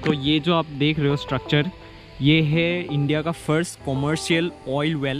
तो ये जो आप देख रहे हो स्ट्रक्चर, ये है इंडिया का first commercial oil well.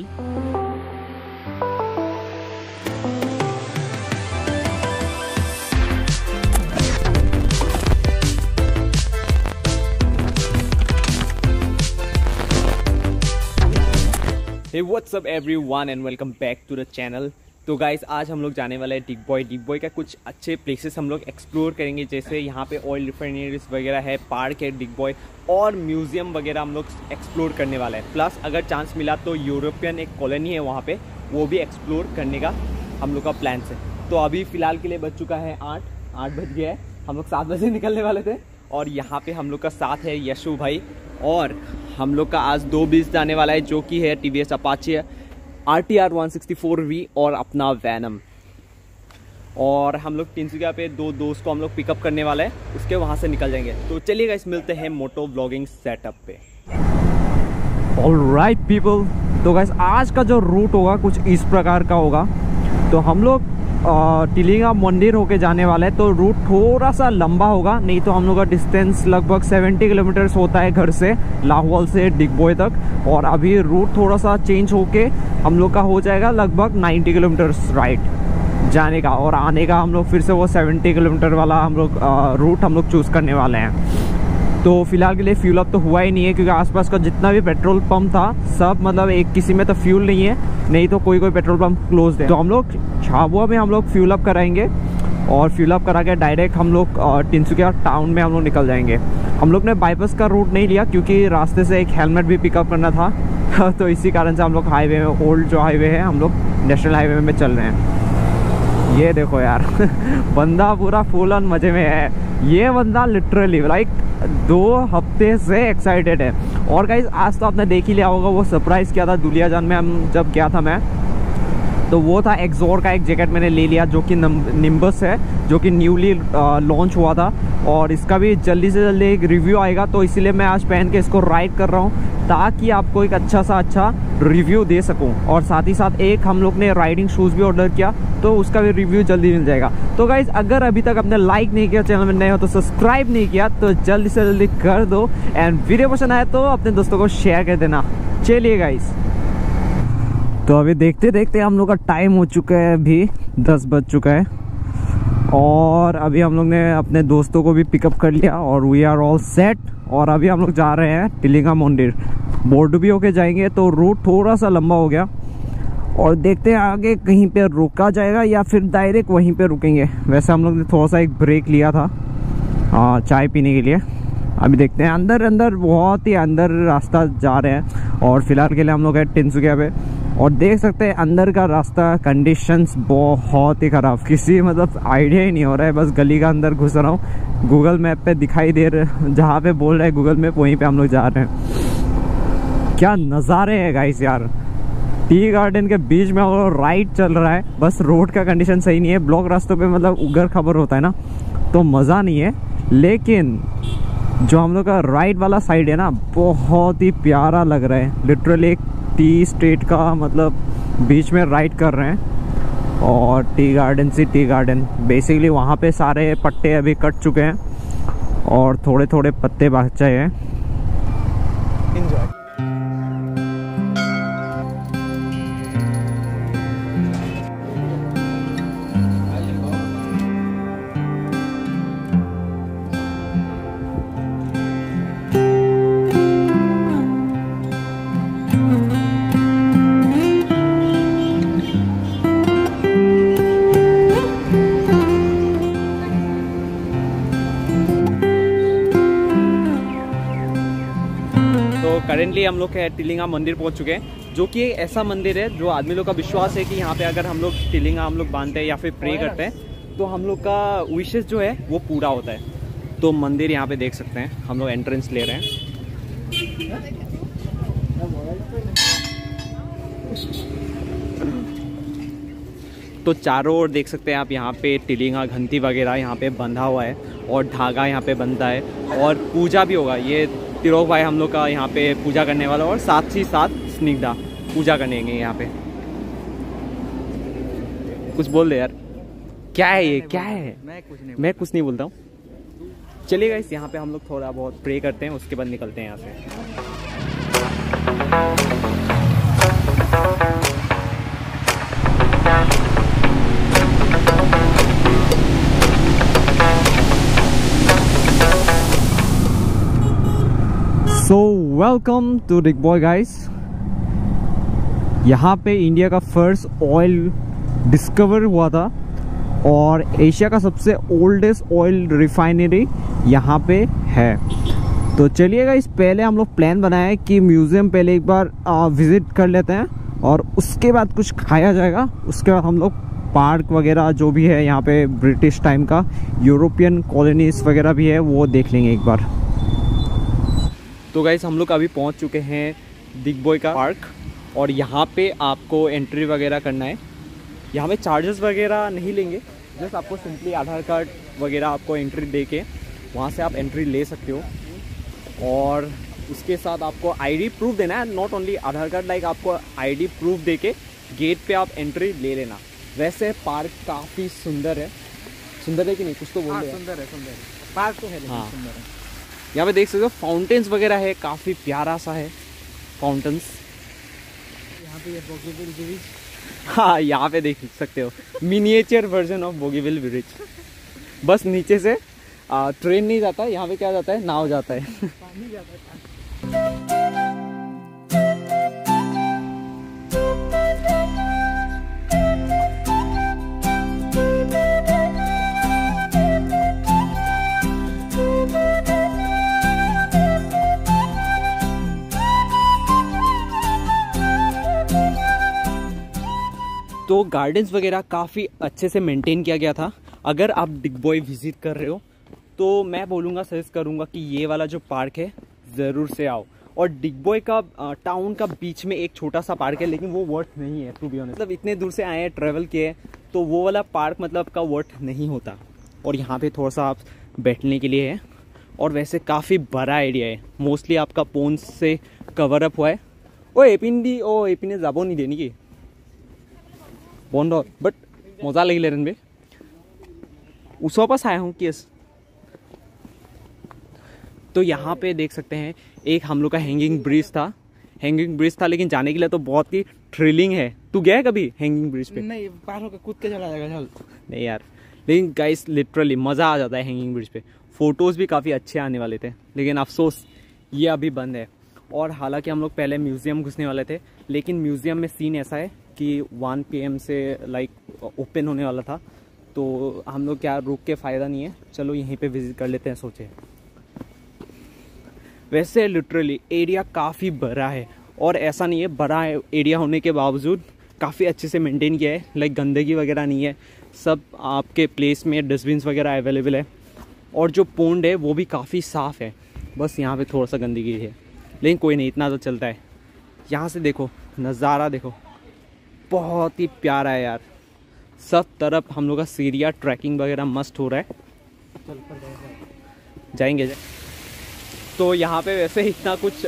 Hey, what's up everyone and welcome back to the channel। तो गाइस आज हम लोग जाने वाले हैं डिगबॉय का कुछ अच्छे प्लेसेस हम लोग एक्सप्लोर करेंगे, जैसे यहाँ पे ऑयल रिफाइनरीज वगैरह है, पार्क है डिगबॉय और म्यूजियम वगैरह हम लोग एक्सप्लोर करने वाले हैं। प्लस अगर चांस मिला तो यूरोपियन एक कॉलोनी है वहाँ पे, वो भी एक्सप्लोर करने का हम लोग का प्लान है। तो अभी फ़िलहाल के लिए बज चुका है 8 बज गया है। हम लोग 7 बजे निकलने वाले थे और यहाँ पे हम लोग का साथ है यशु भाई, और हम लोग का आज 2 जाने वाला है जो कि है TVS अपाचे RTR 164V और अपना वैनम। और हम लोग तिनसुकिया पे 2 दोस्त को हम लोग पिकअप करने वाले हैं, उसके वहाँ से निकल जाएंगे। तो चलिए गाइस मिलते हैं मोटो व्लॉगिंग सेटअप पे। ऑलराइट पीपल, तो गाइस आज का जो रूट होगा कुछ इस प्रकार का होगा। तो हम लोग टिलिंगा मंदिर होके जाने वाले हैं, तो रूट थोड़ा सा लंबा होगा, नहीं तो हम लोग का डिस्टेंस लगभग 70 किलोमीटर्स होता है घर से, लाहौल से डिगबॉय तक। और अभी रूट थोड़ा सा चेंज होके हम लोग का हो जाएगा लगभग 90 किलोमीटर्स राइट जाने का, और आने का हम लोग फिर से वो 70 किलोमीटर वाला हम लोग रूट हम लोग चूज़ करने वाले हैं। तो फिलहाल के लिए फ्यूल अप तो हुआ ही नहीं है, क्योंकि आसपास का जितना भी पेट्रोल पंप था सब मतलब एक किसी में तो फ्यूल नहीं है, नहीं तो कोई पेट्रोल पंप क्लोज है। तो हम लोग झाबुआ में हम लोग फ्यूल अप कराएंगे, और फ्यूल अप करा के डायरेक्ट हम लोग तिनसुकिया टाउन में हम लोग निकल जाएंगे। हम लोग ने बाईपास का रूट नहीं लिया क्योंकि रास्ते से एक हेलमेट भी पिकअप करना था तो इसी कारण से हम लोग हाईवे में, ओल्ड जो हाईवे है, हम लोग नेशनल हाईवे में चल रहे हैं। ये देखो यार बंदा पूरा फुल ऑन मजे में है। ये बंदा लिटरली लाइक 2 हफ्ते से एक्साइटेड है। और गाइज आज तो आपने देख ही लिया होगा वो सरप्राइज़ किया था दुलियाजान में हम जब गया था मैं, तो वो था एक्सोर का एक जैकेट मैंने ले लिया जो कि निम्बस है, जो कि न्यूली लॉन्च हुआ था। और इसका भी जल्दी से जल्दी एक रिव्यू आएगा, तो इसीलिए मैं आज पहन के इसको राइड कर रहा हूँ ताकि आपको एक अच्छा रिव्यू दे सकूं। और साथ ही साथ एक हम लोग ने राइडिंग शूज़ भी ऑर्डर किया, तो उसका भी रिव्यू जल्दी मिल जाएगा। तो गाइज अगर अभी तक आपने लाइक नहीं किया, चैनल में नए हो तो सब्सक्राइब नहीं किया, तो जल्दी से जल्दी कर दो। एंड वीडियो पसंद आए तो अपने दोस्तों को शेयर कर देना। चलिए गाइज, तो अभी देखते देखते हम लोग का टाइम हो चुका है, अभी 10 बज चुका है, और अभी हम लोग ने अपने दोस्तों को भी पिकअप कर लिया और वी आर ऑल सेट। और अभी हम लोग जा रहे हैं टिलिंगा मंदिर, बोर्डुबी होके जाएंगे, तो रूट थोड़ा सा लंबा हो गया, और देखते हैं आगे कहीं पे रुका जाएगा या फिर डायरेक्ट वहीं पे रुकेंगे। वैसे हम लोग ने थोड़ा सा एक ब्रेक लिया था चाय पीने के लिए। अभी देखते हैं, अंदर बहुत ही अंदर रास्ता जा रहे हैं, और फिलहाल के लिए हम लोग हैं तिनसुकिया पे। और देख सकते हैं अंदर का रास्ता कंडीशंस बहुत ही ख़राब, किसी मतलब आइडिया ही नहीं हो रहा है। बस गली का अंदर घुस रहा हूँ, गूगल मैप पे दिखाई दे रहा, जहाँ पे बोल रहा है गूगल मैप वहीं पे हम लोग जा रहे हैं। क्या नज़ारे हैं गाइस यार, टी गार्डन के बीच में हम लोग राइड चल रहा है। बस रोड का कंडीशन सही नहीं है, ब्लॉक रास्तों पे मतलब उगर खबर होता है ना, तो मज़ा नहीं है। लेकिन जो हम लोग का राइड वाला साइड है ना, बहुत ही प्यारा लग रहा है। लिटरली एक टी स्टेट का मतलब बीच में राइड कर रहे हैं, और टी गार्डन बेसिकली वहाँ पे सारे पत्ते अभी कट चुके हैं और थोड़े पत्ते बचे हैं। एंजॉय। करेंटली हम लोग टिलिंगा मंदिर पहुंच चुके हैं, जो कि ऐसा मंदिर है जो आदमी लोग का विश्वास है कि यहाँ पे अगर हम लोग टिलिंगा हम लोग बांधते हैं या फिर प्रे करते हैं तो हम लोग का विशेष जो है वो पूरा होता है। तो मंदिर यहाँ पे देख सकते हैं, हम लोग एंट्रेंस ले रहे हैं। तो चारों ओर देख सकते हैं आप, यहाँ पे टिलिंगा घंटी वगैरह यहाँ पे बंधा हुआ है, और धागा यहाँ पे बनता है, और पूजा भी होगा। ये तिरोक भाई हम लोग का यहाँ पे पूजा करने वाला, और साथ ही साथ स्निग्धा पूजा करेंगे यहाँ पे। कुछ बोल दे यार, क्या है ये, क्या है? मैं कुछ नहीं बोलता हूँ। चलिए गाइस, यहाँ पे हम लोग थोड़ा बहुत प्रे करते हैं, उसके बाद निकलते हैं यहाँ से। So welcome to Digboi guys. यहाँ पे इंडिया का फर्स्ट ऑयल डिस्कवर हुआ था और एशिया का सबसे ओल्डेस्ट ऑयल रिफाइनरी यहाँ पे है। तो चलिए गाइस, पहले हम लोग प्लान बनाए कि म्यूज़ियम पहले एक बार विज़िट कर लेते हैं और उसके बाद कुछ खाया जाएगा। उसके बाद हम लोग पार्क वगैरह जो भी है यहाँ पे, ब्रिटिश टाइम का यूरोपियन कॉलोनीज वगैरह भी है, वो देख लेंगे एक बार। तो गाइस, हम लोग अभी पहुँच चुके हैं दिग्बॉय का पार्क और यहाँ पे आपको एंट्री वगैरह करना है। यहाँ पे चार्जेस वगैरह नहीं लेंगे, जस्ट आपको सिंपली आधार कार्ड वगैरह आपको एंट्री दे के वहाँ से आप एंट्री ले सकते हो। और उसके साथ आपको आईडी प्रूफ देना है, not only Aadhaar card, like आपको आईडी प्रूफ दे के गेट पे आप एंट्री ले लेना। वैसे पार्क काफ़ी सुंदर है। सुंदर है कि नहीं, कुछ तो बोल रहे हैं। सुंदर है पार्क तो है, हाँ सुंदर है। यहाँ पे देख सकते हो फाउंटेन्स वगैरह है, काफ़ी प्यारा सा है फाउंटेन्स। यहाँ पे ये बोगीबिल ब्रिज, हाँ यहाँ पे देख सकते हो miniature version of Bogibeel bridge. बस नीचे से ट्रेन नहीं जाता, यहाँ पे क्या जाता है, नाव जाता है। पानी जाता है। तो गार्डन्स वगैरह काफ़ी अच्छे से मेंटेन किया गया था। अगर आप दिग्बॉय विजिट कर रहे हो तो मैं बोलूँगा, सजेस्ट करूँगा कि ये वाला जो पार्क है ज़रूर से आओ। और दिग्बॉय का टाउन का बीच में एक छोटा सा पार्क है, लेकिन वो वर्थ नहीं है टू बी ऑनेस्ट। मतलब इतने दूर से आए हैं, ट्रैवल किए, तो वो वाला पार्क मतलब का वर्थ नहीं होता। और यहाँ पे थोड़ा सा आप बैठने के लिए है और वैसे काफ़ी बड़ा एरिया है, मोस्टली आपका पोन्स से कवर अप हुआ है। एपिने जाबो नहीं देनी की बंद, बट मजा लगिले बे उसर पास आया हूँ केस। तो यहाँ पे देख सकते हैं एक हम लोग का हैंगिंग ब्रिज था, लेकिन जाने के लिए तो बहुत ही थ्रिलिंग है। तू गया है कभी हैंगिंग ब्रिज पे? नहीं, पार होकर कूद के चला जाएगा। चल नहीं यार, लेकिन गाइस लिटरली मज़ा आ जाता है हैंगिंग ब्रिज पे। फ़ोटोज़ भी काफ़ी अच्छे आने वाले थे, लेकिन अफसोस ये अभी बंद है। और हालांकि हम लोग पहले म्यूज़ियम घुसने वाले थे, लेकिन म्यूज़ियम में सीन ऐसा है कि 1 PM से लाइक ओपन होने वाला था, तो हम लोग क्या रुक के फ़ायदा नहीं है, चलो यहीं पे विज़िट कर लेते हैं सोचे। वैसे लिटरली एरिया काफ़ी बड़ा है, और ऐसा नहीं है बड़ा एरिया होने के बावजूद काफ़ी अच्छे से मेंटेन किया है। लाइक गंदगी वगैरह नहीं है, सब आपके प्लेस में डस्टबिन्स वगैरह अवेलेबल है। और जो पोंड है वो भी काफ़ी साफ़ है, बस यहाँ पे थोड़ा सा गंदगी है, लेकिन कोई नहीं, इतना तो चलता है। यहाँ से देखो नज़ारा, देखो बहुत ही प्यारा है यार। सब तरफ हम लोग का सीरिया ट्रैकिंग वगैरह मस्त हो रहा है। चल पर जाएंगे। तो यहाँ पे वैसे इतना कुछ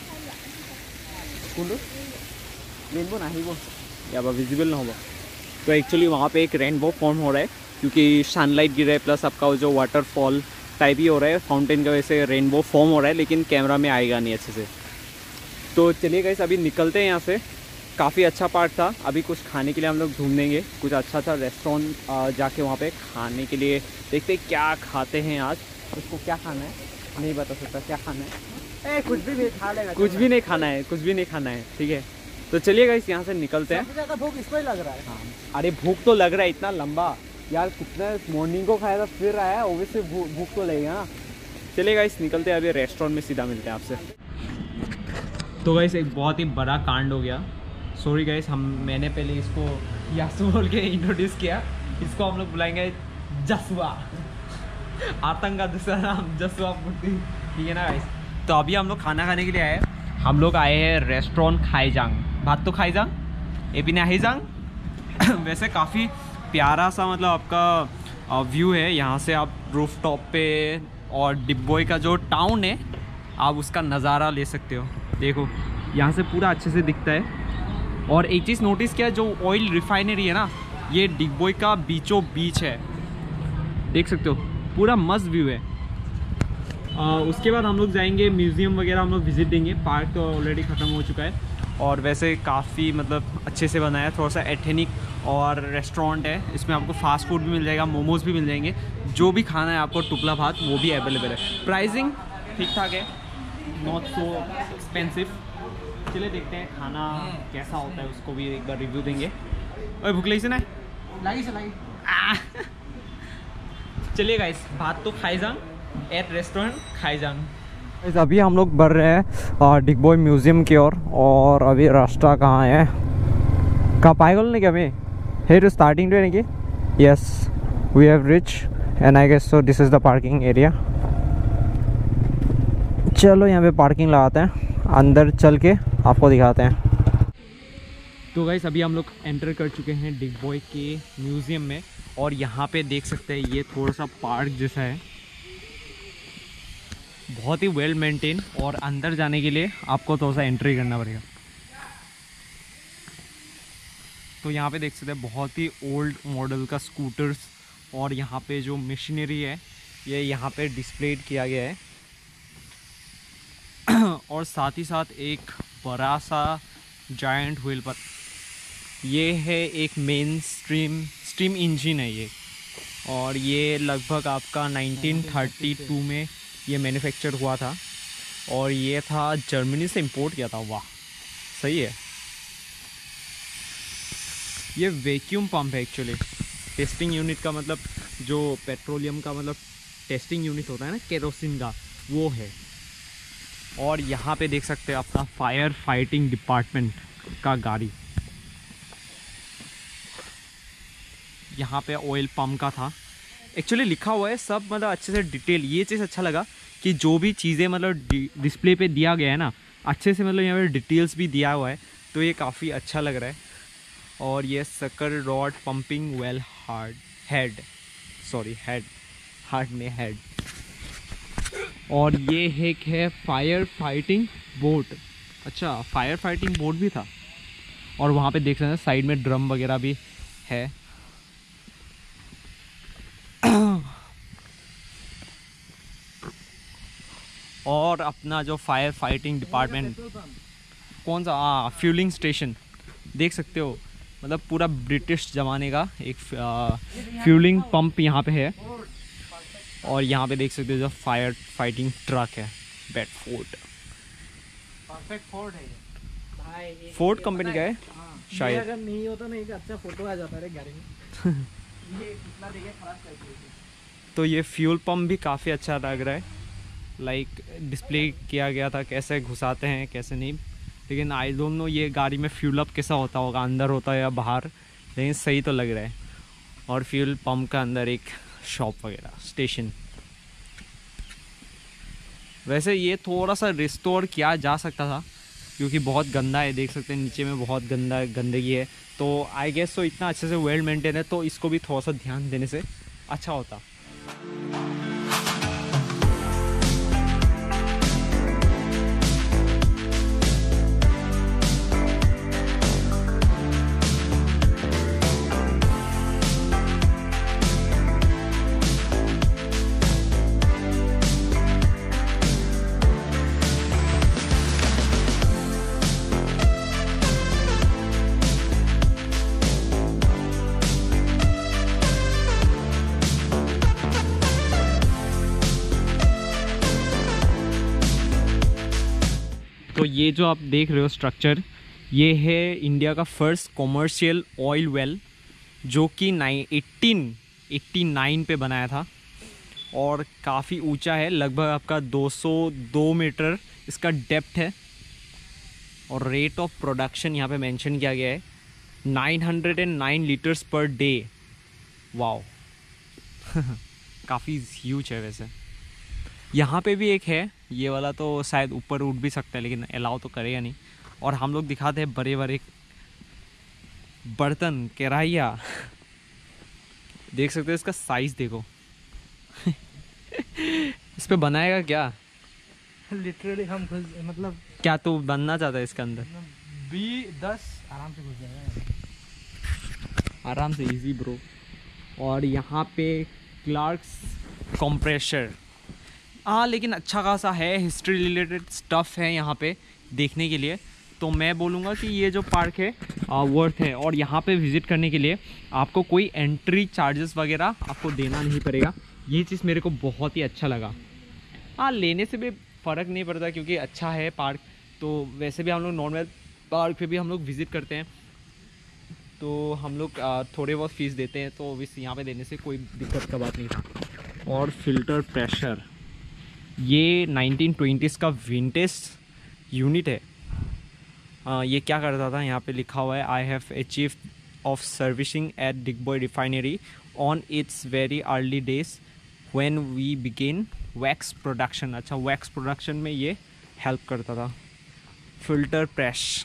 रेनबो ना ही वो या विजिबल ना होगा, तो एक्चुअली वहाँ पे एक रेनबो फॉर्म हो रहा है, क्योंकि सनलाइट गिर रहा है, प्लस आपका जो वाटरफॉल टाइप ही हो रहा है, फाउंटेन का वैसे रेनबो फॉर्म हो रहा है, लेकिन कैमरा में आएगा नहीं अच्छे से। तो चलिए गाइस, अभी निकलते हैं यहाँ से। काफ़ी अच्छा पार्क था। अभी कुछ खाने के लिए हम लोग ढूंढेंगे कुछ अच्छा रेस्टोरेंट जाके वहाँ पे खाने के लिए। देखते हैं क्या खाते हैं आज। उसको क्या खाना है नहीं बता सकता, क्या खाना है। कुछ भी नहीं खा लेगा, कुछ भी नहीं खाना है, कुछ भी नहीं खाना है, ठीक है। तो चलिए गाइस, यहाँ से निकलते हैं। सबसे ज़्यादा भूख इसको ही लग रहा है। हाँ, अरे भूख तो लग रहा है, इतना लंबा यार, कितना मॉर्निंग को खाया था फिर आया, ओबियसली भूख तो लगेगा ना। चलिए गाइस, निकलते हैं, अभी रेस्टोरेंट में सीधा मिलते हैं आपसे। तो गाइस, एक बहुत ही बड़ा कांड हो गया। सॉरी गाइस, मैंने पहले इसको यासु बोल के इंट्रोड्यूस किया। इसको हम लोग बुलाएंगे जसुआ। आतंक का दूसरा नाम जसुआ मूर्ति, ठीक है ना गाइस। तो अभी हम लोग खाना खाने के लिए आए। हम लोग आए हैं रेस्टोरेंट खाईजांग। भात तो खाईजांग, एपीने हाईजांग। वैसे काफ़ी प्यारा सा मतलब आपका व्यू है यहाँ से। आप रूफ टॉप पे और दिग्बॉय का जो टाउन है, आप उसका नज़ारा ले सकते हो। देखो यहाँ से पूरा अच्छे से दिखता है। और एक चीज़ नोटिस किया, जो ऑयल रिफाइनरी है ना, ये दिग्बॉय का बीचों बीच है, देख सकते हो, पूरा मस्त व्यू है। उसके बाद हम लोग जाएंगे म्यूज़ियम वगैरह, हम लोग विज़िट देंगे। पार्क तो ऑलरेडी ख़त्म हो चुका है और वैसे काफ़ी मतलब अच्छे से बनाया है, थोड़ा सा एथेनिक और रेस्टोरेंट है। इसमें आपको फास्ट फूड भी मिल जाएगा, मोमोज़ भी मिल जाएंगे, जो भी खाना है आपको टुकला भात वो भी अवेलेबल है। प्राइसिंग ठीक ठाक है, नॉट सो एक्सपेंसिव। चलिए देखते हैं खाना कैसा होता है, उसको भी एक बार रिव्यू देंगे। और भूख लगी से ना लागी से लागी। चलिए गाइस, भात तो खाई जान एट रेस्टोरेंट खाई जान। अभी हम लोग बढ़ रहे हैं डिगबॉय म्यूज़ियम की ओर और अभी रास्ता कहाँ है, कहाँ पाएगा नहीं क्या मैं है टू स्टार्टिंग टू कि yes we have reach and I guess so this is the parking area. चलो यहाँ पे पार्किंग लगाते हैं, अंदर चल के आपको दिखाते हैं। तो गाइस अभी हम लोग एंटर कर चुके हैं डिगबॉय के म्यूज़ियम में और यहाँ पे देख सकते हैं ये थोड़ा सा पार्क जैसा है, बहुत ही वेल मेंटेन। और अंदर जाने के लिए आपको थोड़ा सा एंट्री करना पड़ेगा। तो यहाँ पे देख सकते हैं बहुत ही ओल्ड मॉडल का स्कूटर्स और यहाँ पे जो मशीनरी है ये यहाँ पे डिस्प्लेड किया गया है। और साथ ही साथ एक बड़ा सा जायंट व्हील पर ये है एक मेन स्ट्रीम इंजन है ये, और ये लगभग आपका 1932 में ये मैन्युफैक्चर हुआ था और ये था जर्मनी से इंपोर्ट किया था। वाह सही है। ये वैक्यूम पंप है एक्चुअली, टेस्टिंग यूनिट का मतलब जो पेट्रोलियम का मतलब टेस्टिंग यूनिट होता है ना केरोसिन का, वो है। और यहाँ पे देख सकते हैं अपना फायर फाइटिंग डिपार्टमेंट का गाड़ी, यहाँ पे ऑयल पंप का था एक्चुअली लिखा हुआ है सब, मतलब अच्छे से डिटेल। ये चीज़ अच्छा लगा कि जो भी चीज़ें मतलब डिस्प्ले पे दिया गया है ना अच्छे से, मतलब यहाँ पे डिटेल्स भी दिया हुआ है, तो ये काफ़ी अच्छा लग रहा है। और ये sucker rod pumping well head. और ये एक है फायर फाइटिंग बोट। अच्छा फायर फाइटिंग बोट भी था। और वहाँ पे देख सकते हैं साइड में ड्रम वगैरह भी है। और अपना जो फायर फाइटिंग डिपार्टमेंट कौन सा, फ्यूलिंग स्टेशन देख सकते हो, मतलब पूरा ब्रिटिश ज़माने का एक फ्यूलिंग पंप यहाँ पे है। और यहाँ पे देख सकते हो जो फायर फाइटिंग ट्रक है बेडफोर्ड। परफेक्ट फोर्ड है भाई, फोर्ड कंपनी का है शायद। अगर नहीं होता ना एक अच्छा फोटो आ जाता है गाड़ी में। ये कितना देखे खराब करके। तो ये फ्यूल पंप भी काफ़ी अच्छा लग रहा है, लाइक डिस्प्ले किया गया था कैसे घुसाते हैं कैसे नहीं। लेकिन आई डोंट नो ये गाड़ी में फ्यूल अप कैसा होता होगा, अंदर होता है या बाहर, लेकिन सही तो लग रहा है। और फ्यूल पंप का अंदर एक शॉप वगैरह स्टेशन। वैसे ये थोड़ा सा रिस्टोर किया जा सकता था क्योंकि बहुत गंदा है, देख सकते हैं नीचे में बहुत गंदगी है। तो आई गेस तो इतना अच्छे से वेल मेंटेन है, तो इसको भी थोड़ा सा ध्यान देने से अच्छा होता। तो ये जो आप देख रहे हो स्ट्रक्चर, ये है इंडिया का फर्स्ट कॉमर्शियल ऑयल वेल जो कि 1889 पे बनाया था और काफ़ी ऊंचा है, लगभग आपका 202 मीटर इसका डेप्थ है। और रेट ऑफ प्रोडक्शन यहाँ पे मेंशन किया गया है 909 लीटर्स पर डे। वाओ काफ़ी ह्यूज है। वैसे यहाँ पे भी एक है, ये वाला तो शायद ऊपर उठ भी सकता है लेकिन अलाउ तो करेगा नहीं। और हम लोग दिखाते हैं बड़े बड़े बर्तन, कढ़ाइया देख सकते हो, इसका साइज देखो इस पे बनाएगा क्या? लिटरली हम घुस, मतलब क्या तू बनना चाहता है इसके अंदर? 10 आराम से घुस जाएगा, आराम से, इजी ब्रो। और यहाँ पे क्लार्क्स कंप्रेसर, हाँ लेकिन अच्छा खासा है, हिस्ट्री रिलेटेड स्टफ़ है यहाँ पे देखने के लिए। तो मैं बोलूँगा कि ये जो पार्क है वर्थ है, और यहाँ पे विज़िट करने के लिए आपको कोई एंट्री चार्जेस वगैरह आपको देना नहीं पड़ेगा। ये चीज़ मेरे को बहुत ही अच्छा लगा। हाँ लेने से भी फ़र्क नहीं पड़ता क्योंकि अच्छा है पार्क। तो वैसे भी हम लोग नॉर्मल पार्क पे भी हम लोग विज़िट करते हैं, तो हम लोग थोड़े बहुत फ़ीस देते हैं, तो इस यहाँ पे देने से कोई दिक्कत का बात नहीं था। और फिल्टर प्रेशर, ये 1920s का विंटेज यूनिट है। ये क्या करता था, यहाँ पे लिखा हुआ है I have achieve of servicing at Digboi refinery on its very early days when we begin wax production. अच्छा, वैक्स प्रोडक्शन में ये हेल्प करता था। फिल्टर प्रेस,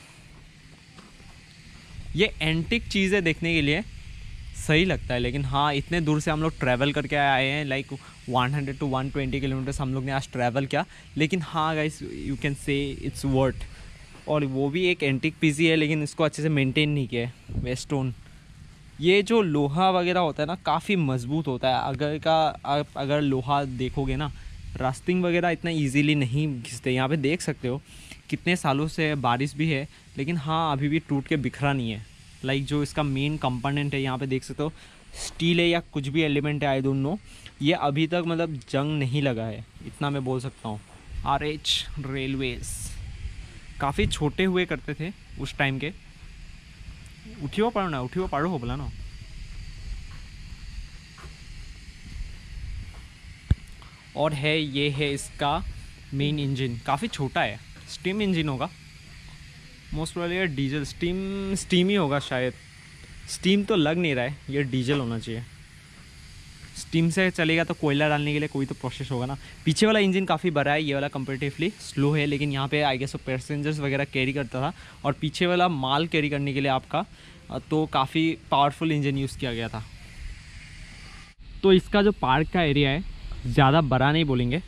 ये एंटिक चीज़ें देखने के लिए सही लगता है, लेकिन हाँ इतने दूर से हम लोग ट्रैवल करके आए हैं, लाइक 100 to 120 किलोमीटर्स हम लोग ने आज ट्रैवल किया। लेकिन हाँ guys, you can say it's worth. और वो भी एक एंटिक पीस ही है, लेकिन इसको अच्छे से मेंटेन नहीं किया है। वेस्टोन, ये जो लोहा वगैरह होता है ना, काफ़ी मजबूत होता है। अगर लोहा देखोगे ना, रास्टिंग वगैरह इतना इजीली नहीं घिसते। यहाँ पे देख सकते हो कितने सालों से बारिश भी है, लेकिन हाँ अभी भी टूट के बिखरा नहीं है। लाइक जो इसका मेन कंपोनेंट है, यहाँ पे देख सकते हो स्टील है या कुछ भी एलिमेंट है, आई डोंट नो, ये अभी तक मतलब जंग नहीं लगा है, इतना मैं बोल सकता हूँ। RH रेलवेज़ काफ़ी छोटे हुए करते थे उस टाइम के। उठियो पारो हो बोला ना। और है ये है इसका मेन इंजन, काफ़ी छोटा है, स्टीम इंजन होगा मोस्ट प्रोबेबली, डीजल स्टीम ही होगा शायद। स्टीम तो लग नहीं रहा है, ये डीजल होना चाहिए। स्टीम से चलेगा तो कोयला डालने के लिए कोई तो प्रोसेस होगा ना। पीछे वाला इंजन काफ़ी बड़ा है, ये वाला कंपेरेटिवली स्लो है, लेकिन यहाँ पे आई गेस पैसेंजर्स वगैरह कैरी करता था, और पीछे वाला माल कैरी करने के लिए आपका तो काफ़ी पावरफुल इंजन यूज़ किया गया था। तो इसका जो पार्क का एरिया है ज़्यादा बड़ा नहीं बोलेंगे,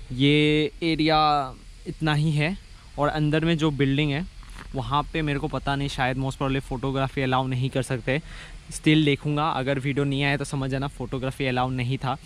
ये एरिया इतना ही है। और अंदर में जो बिल्डिंग है वहाँ पे मेरे को पता नहीं, शायद मोस्ट प्रोबेबली फ़ोटोग्राफी अलाउ नहीं कर सकते। स्टिल देखूँगा, अगर वीडियो नहीं आया तो समझ जाना फ़ोटोग्राफी अलाउ नहीं था।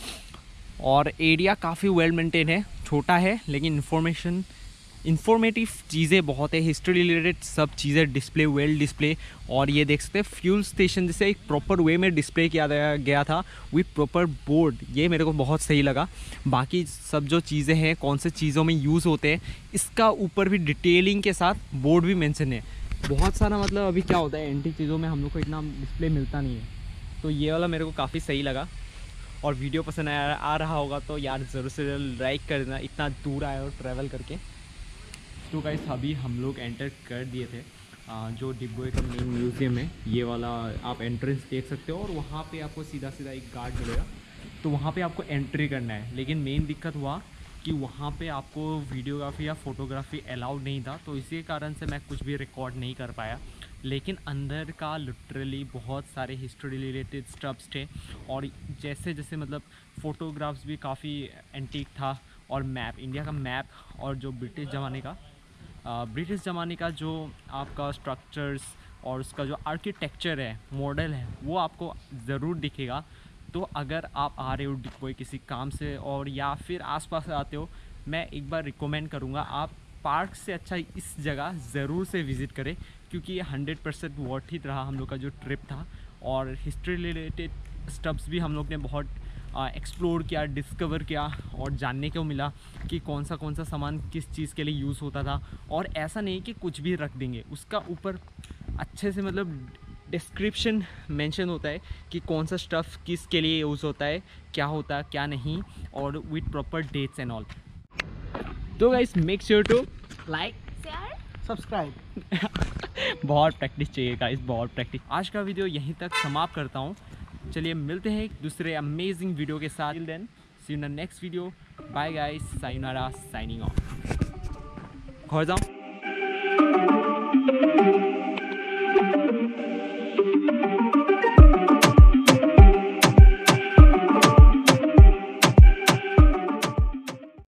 और एरिया काफ़ी वेल मेंटेन है, छोटा है, लेकिन इंफॉर्मेटिव चीज़ें बहुत है, हिस्ट्री रिलेटेड सब चीज़ें डिस्प्ले, वेल डिस्प्ले। और ये देख सकते हैं फ्यूल स्टेशन जैसे एक प्रॉपर वे में डिस्प्ले किया गया था विथ प्रॉपर बोर्ड, ये मेरे को बहुत सही लगा। बाकी सब जो चीज़ें हैं, कौन से चीज़ों में यूज़ होते हैं, इसका ऊपर भी डिटेलिंग के साथ बोर्ड भी मेंशन है। बहुत सारा मतलब अभी क्या होता है एंटीक चीज़ों में हम लोग को इतना डिस्प्ले मिलता नहीं है, तो ये वाला मेरे को काफ़ी सही लगा। और वीडियो पसंद आ रहा होगा तो यार ज़रूर से लाइक कर देना, इतना दूर आए और ट्रैवल करके। तो गाइस अभी हम लोग एंटर कर दिए थे जो डिगबॉय का मेन म्यूज़ियम है, ये वाला आप एंट्रेंस देख सकते हो, और वहाँ पे आपको सीधा सीधा एक गार्ड मिलेगा, तो वहाँ पे आपको एंट्री करना है। लेकिन मेन दिक्कत हुआ कि वहाँ पे आपको वीडियोग्राफी या फोटोग्राफी अलाउड नहीं था, तो इसी कारण से मैं कुछ भी रिकॉर्ड नहीं कर पाया। लेकिन अंदर का लिटरली बहुत सारे हिस्ट्री रिलेटेड स्टफ्स थे, और जैसे जैसे मतलब फ़ोटोग्राफ्स भी काफ़ी एंटीक था। और मैप, इंडिया का मैप, और जो ब्रिटिश ज़माने का जो आपका स्ट्रक्चर्स और उसका जो आर्किटेक्चर है, मॉडल है, वो आपको ज़रूर दिखेगा। तो अगर आप आ रहे हो डिगबॉय किसी काम से और या फिर आसपास आते हो, मैं एक बार रिकमेंड करूँगा आप पार्क से अच्छा इस जगह ज़रूर से विज़िट करें, क्योंकि ये 100% वर्थ इट रहा हम लोग का जो ट्रिप था। और हिस्ट्री रिलेटेड स्टफ्स भी हम लोग ने बहुत एक्सप्लोर किया, डिस्कवर किया, और जानने को मिला कि कौन सा सामान किस चीज़ के लिए यूज़ होता था। और ऐसा नहीं कि कुछ भी रख देंगे, उसका ऊपर अच्छे से मतलब डिस्क्रिप्शन मेंशन होता है कि कौन सा स्टफ़ किस के लिए यूज़ होता है, क्या होता है क्या नहीं, और with proper dates and all. तो guys make sure to like, share, subscribe. बहुत प्रैक्टिस चाहिए गाइस, बहुत प्रैक्टिस। आज का वीडियो यहीं तक समाप्त करता हूँ। चलिए मिलते हैं एक दूसरे अमेजिंग वीडियो के साथ। Till then see you in the next video. Bye guys, sayonara, signing off. घर जाऊँ।